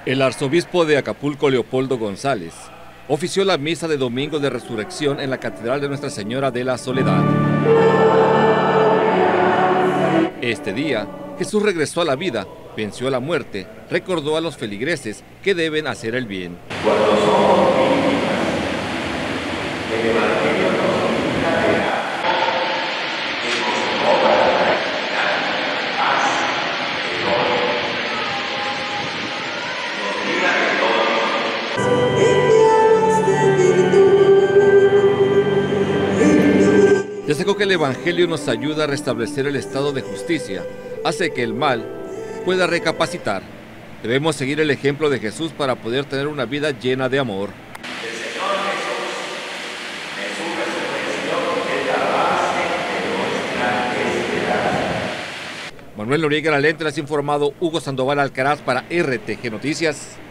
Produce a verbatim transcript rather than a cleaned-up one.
El arzobispo de Acapulco, Leopoldo González, ofició la misa de Domingo de Resurrección en la Catedral de Nuestra Señora de la Soledad. Este día, Jesús regresó a la vida, venció la muerte, recordó a los feligreses que deben hacer el bien. Cuando somos víctimas, el Evangelio nos invita a pegar, que nos toca la tranquilidad, paz, perdón. Destacó que el Evangelio nos ayuda a restablecer el estado de justicia, hace que el mal pueda recapacitar. Debemos seguir el ejemplo de Jesús para poder tener una vida llena de amor. El Señor Jesús, Jesús resurrección, es la base de nuestra esperanza. Manuel Noriega, La Lente, les ha informado Hugo Sandoval Alcaraz para R T G Noticias.